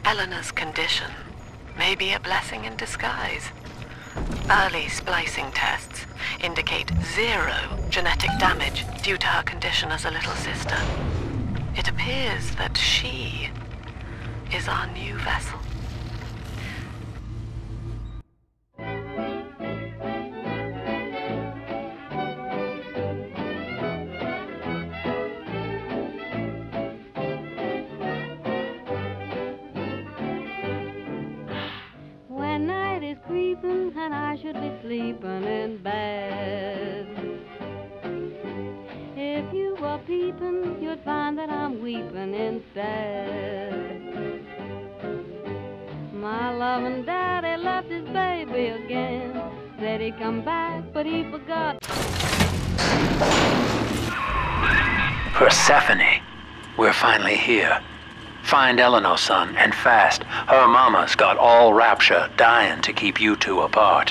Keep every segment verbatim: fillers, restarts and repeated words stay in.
Eleanor's condition may be a blessing in disguise. Early splicing tests indicate zero genetic damage due to her condition as a little sister. It appears that she is our new vessel. When night is creeping and I should be sleeping in bed, if you were peeping, you'd find that I'm weeping instead. My loving daddy left his baby again. Said he'd come back, but he forgot. Persephone, we're finally here. Find Eleanor, son, and fast. Her mama's got all Rapture dying to keep you two apart.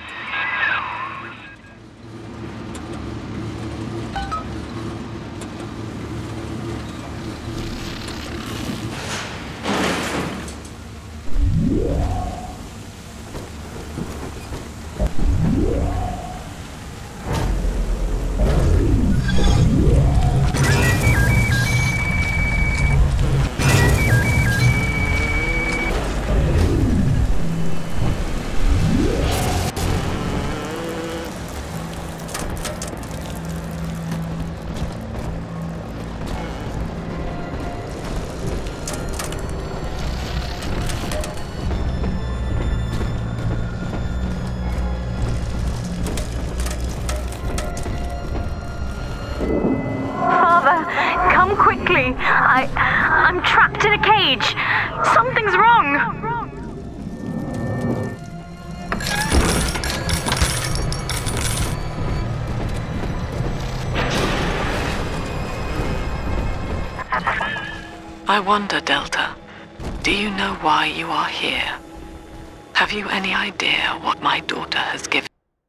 Come quickly. I... I'm trapped in a cage. Something's wrong. I wonder, Delta, do you know why you are here? Have you any idea what my daughter has given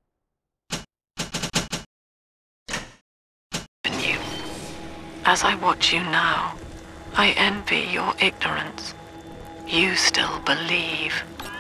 you? As I watch you now, I envy your ignorance. You still believe.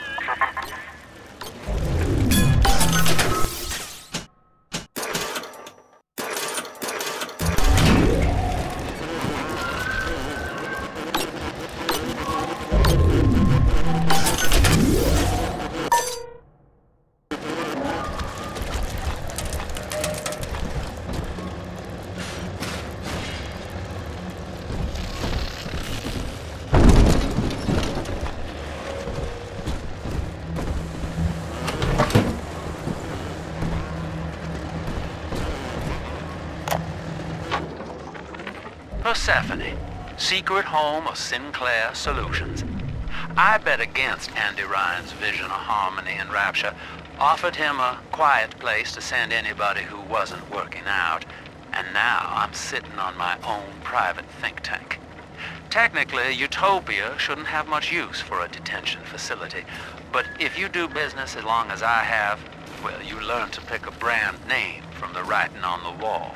Persephone, secret home of Sinclair Solutions. I bet against Andy Ryan's vision of harmony and rapture, offered him a quiet place to send anybody who wasn't working out, and now I'm sitting on my own private think tank. Technically, Utopia shouldn't have much use for a detention facility, but if you do business as long as I have, well, you learn to pick a brand name from the writing on the wall.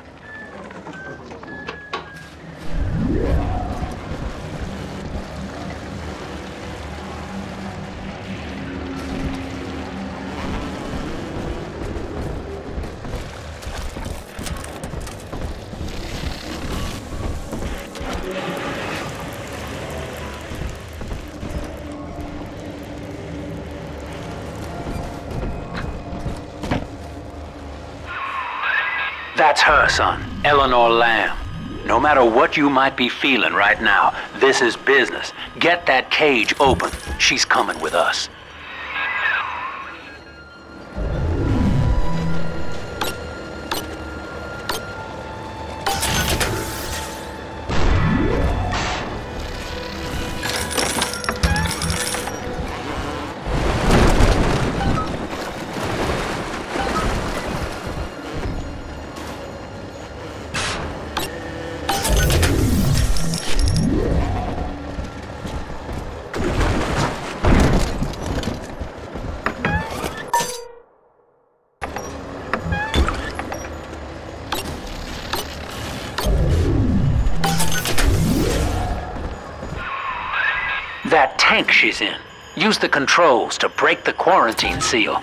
That's her, son, Eleanor Lamb. No matter what you might be feeling right now, this is business. Get that cage open. She's coming with us. that tank she's in. Use the controls to break the quarantine seal.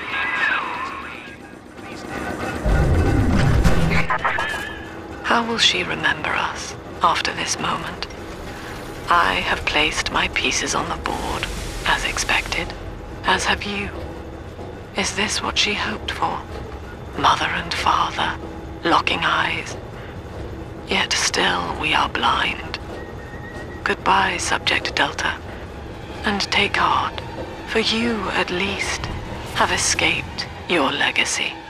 How will she remember us after this moment? I have placed my pieces on the board, as expected, as have you. Is this what she hoped for? Mother and father, locking eyes. Yet still we are blind. Goodbye, Subject Delta. And take heart, for you, at least, have escaped your legacy.